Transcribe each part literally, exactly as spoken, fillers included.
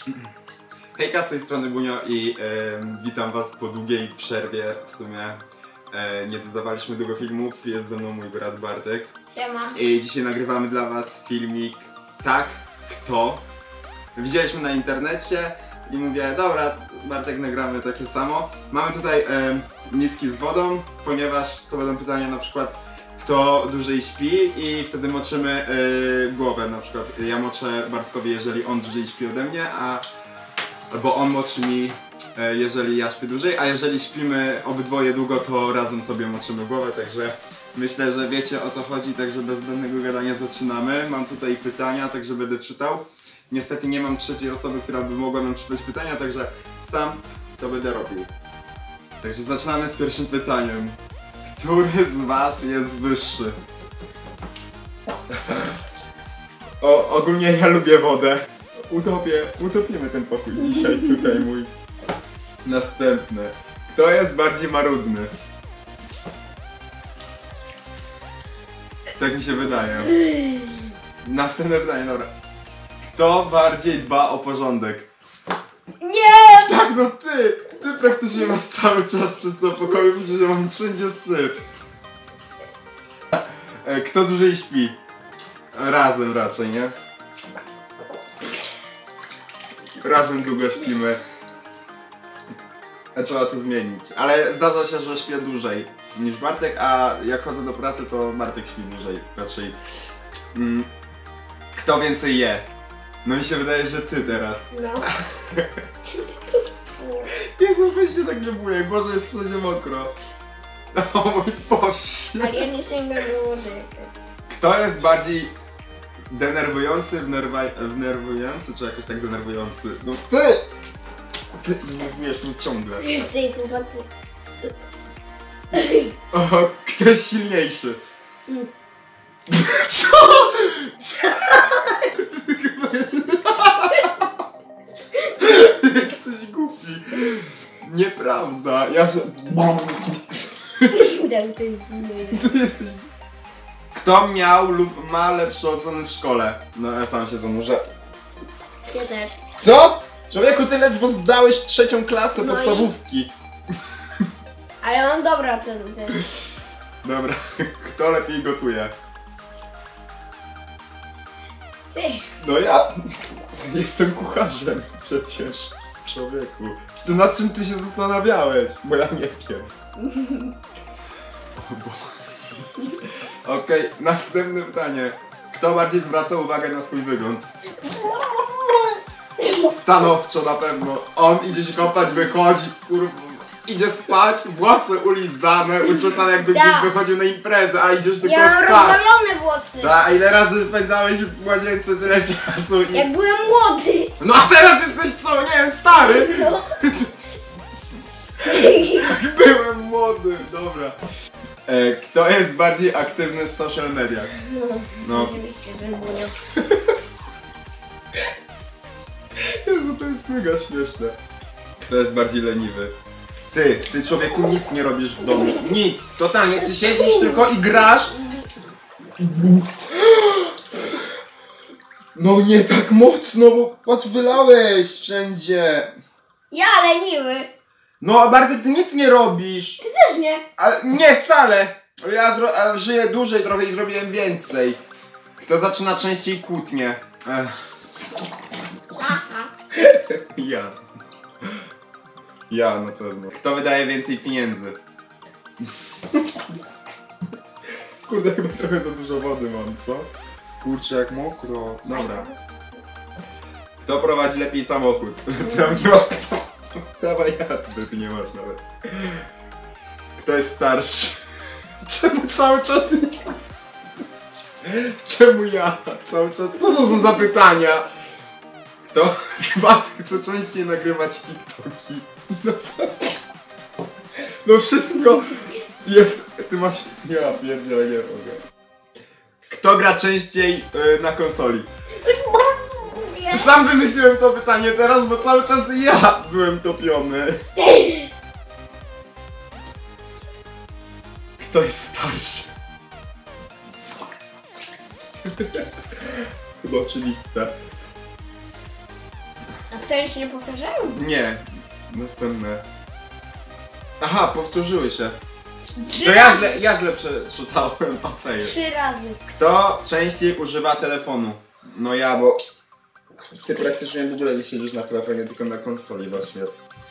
Hejka, z tej strony Bunio i e, witam was po długiej przerwie. W sumie e, nie dodawaliśmy długo filmów, jest ze mną mój brat Bartek. Siema. I dzisiaj nagrywamy dla was filmik Tak, kto? Widzieliśmy na internecie i mówię, dobra, Bartek, nagramy takie samo. Mamy tutaj e, miski z wodą, ponieważ to będą pytania na przykład kto dłużej śpi i wtedy moczymy e, głowę. Na przykład ja moczę Bartkowi, jeżeli on dłużej śpi ode mnie, a bo on moczy mi, e, jeżeli ja śpię dłużej, a jeżeli śpimy obydwoje długo, to razem sobie moczymy głowę, także myślę, że wiecie o co chodzi, także bez zbędnego gadania zaczynamy. Mam tutaj pytania, także będę czytał. Niestety nie mam trzeciej osoby, która by mogła nam czytać pytania, także sam to będę robił. Także zaczynamy z pierwszym pytaniem. Który z was jest wyższy? O, ogólnie ja lubię wodę. Utopię, utopimy ten pokój dzisiaj tutaj mój. Następny. Kto jest bardziej marudny? Tak mi się wydaje. Następne pytanie, dobra. Kto bardziej dba o porządek? Nie! Tak, no ty! Ty praktycznie masz cały czas czysto w pokoju, widzisz, że mam wszędzie syf. E, Kto dłużej śpi? Razem raczej, nie? Razem długo śpimy. E, Trzeba to zmienić. Ale zdarza się, że śpię dłużej niż Bartek, a jak chodzę do pracy, to Bartek śpi dłużej raczej. Mm. Kto więcej je? No mi się wydaje, że ty teraz. No. Jezu, weź się tak nie bój, Boże, jest wszędzie mokro. O mój Boże. Ale ja nie sięgam do wody. Kto jest bardziej denerwujący, wnerwa... wnerwujący, czy jakoś tak denerwujący? No ty! Ty denerwujesz mnie ciągle. Ty chyba ty. O, kto jest silniejszy? Mm. Co? Jesteś głupi. Nieprawda. Ja się... Ty jesteś... Kto miał lub ma lepsze oceny w szkole? No ja sam się zanurzę. Ja też. Co? Człowieku, ty ledwo zdałeś trzecią klasę No i- podstawówki. Ale mam dobra ten, ten. Dobra, kto lepiej gotuje? Ty. No ja jestem kucharzem przecież, człowieku. To nad czym ty się zastanawiałeś? Bo ja nie wiem. O Boże. Okej, okay, następne pytanie. Kto bardziej zwraca uwagę na swój wygląd? Stanowczo na pewno. On idzie się kąpać, wychodzi, kurwa, idzie spać, włosy ulizane, uczesane jakby Ja. gdzieś wychodził na imprezę, a idziesz tylko Ja mam spać. rozwalone włosy. Ta, a ile razy spędzałeś w łazience tyle czasu i... Jak byłem młody. No a teraz jesteś co, nie wiem, stary! No. Jak byłem młody, dobra. E, kto jest bardziej aktywny w social mediach? No. No. Oczywiście, że Bunio. Jezu, to jest mega śmieszne. Kto jest bardziej leniwy? Ty, ty człowieku nic nie robisz w domu. Nic, totalnie, ty siedzisz tylko i grasz. No nie tak mocno, bo patrz, wylałeś wszędzie. Ja leniwy. No, a Bartek, ty nic nie robisz. Ty też nie. A nie, wcale. Ja zro a żyję dłużej trochę i zrobiłem więcej. Kto zaczyna częściej kłótnie? Ech. Aha. Ja. Ja na pewno. Kto wydaje więcej pieniędzy? Kurde, chyba trochę za dużo wody mam, co? Kurczę, jak mokro. Dobra. Kto prowadzi lepiej samochód? Ty nawet nie masz prawa jazdy, ty nie masz nawet. Kto jest starszy? Czemu cały czas... Czemu ja cały czas... Co to są za pytania? Kto z was chce częściej nagrywać TikToki? No, no wszystko jest... Ty masz... Ja pierdzielę, nie mogę. Kto gra częściej yy, na konsoli? Sam wymyśliłem to pytanie teraz, bo cały czas ja byłem topiony. Kto jest starszy? Chyba oczywiste. A pytania się nie powtarzają? Nie. Następne. Aha, powtórzyły się. Trzy To ja razy. źle, ja źle przeczytałem afeję. Trzy razy. Kto częściej używa telefonu? No ja, bo ty praktycznie w ogóle nie siedzisz na telefonie, tylko na konsoli właśnie.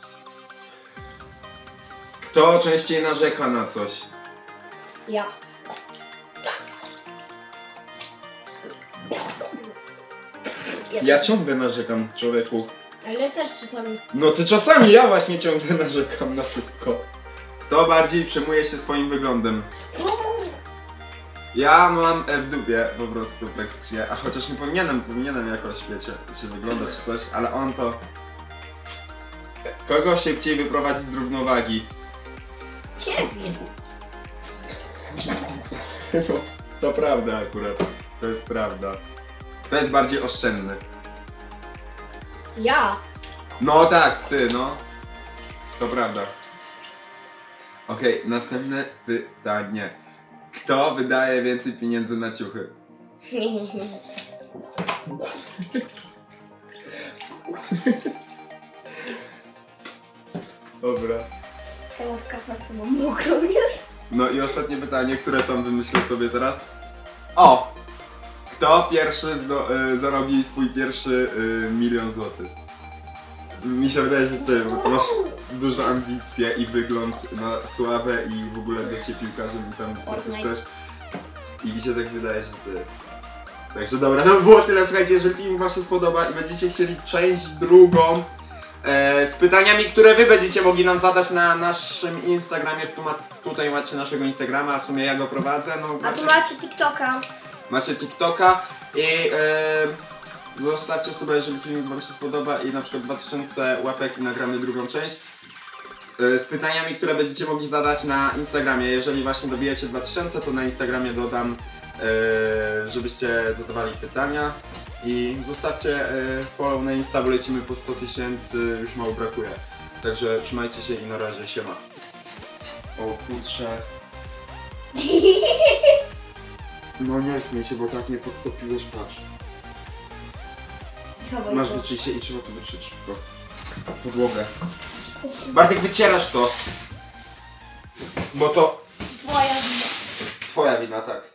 Kto częściej narzeka na coś? Ja. Ja ciągle narzekam, człowieku. Ale też czasami. No ty czasami, ja właśnie ciągle narzekam na wszystko. Kto bardziej przejmuje się swoim wyglądem? Ja mam w dupie po prostu praktycznie, a chociaż nie powinienem, powinienem jakoś, wiecie, się wyglądać czy coś, ale on to... Kogo szybciej wyprowadzić z równowagi? Ciebie. No, to prawda akurat, to jest prawda. Kto jest bardziej oszczędny? Ja. No tak, ty, no. To prawda. Okej, następne pytanie. Kto wydaje więcej pieniędzy na ciuchy? Dobra. Całą skarpetkę mam mokrą już. No i ostatnie pytanie, które sam wymyślę sobie teraz. O! Kto pierwszy zdo, y, zarobi swój pierwszy y, milion złotych? Mi się wydaje, że ty, bo masz duże ambicje i wygląd na sławę i w ogóle bycie piłkarzem i tam co ty Fortnite. chcesz. I mi się tak wydaje, że ty. Także dobra, to by było tyle. Słuchajcie, jeżeli film wam się spodoba i będziecie chcieli część drugą e, z pytaniami, które wy będziecie mogli nam zadać na naszym Instagramie. Tu ma, tutaj macie naszego Instagrama, a w sumie ja go prowadzę. No, A tu macie, macie TikToka. macie TikToka i e, zostawcie sobie, jeżeli film wam się spodoba i na przykład dwa tysiące łapek i nagramy drugą część e, z pytaniami, które będziecie mogli zadać na Instagramie. Jeżeli właśnie dobijecie dwa tysiące, to na Instagramie dodam, e, żebyście zadawali pytania i zostawcie e, follow na Insta, bo lecimy po sto tysięcy, już mało brakuje. Także trzymajcie się i na razie, siema. O kurczę. No nie śmiej się, bo tak mnie podtopiłeś, patrz. Chowaj Masz to. wyczyść się i trzeba to wytrzeć szybko. Podłogę. Bartek, wycierasz to! Bo to Twoja wina. twoja wina, tak.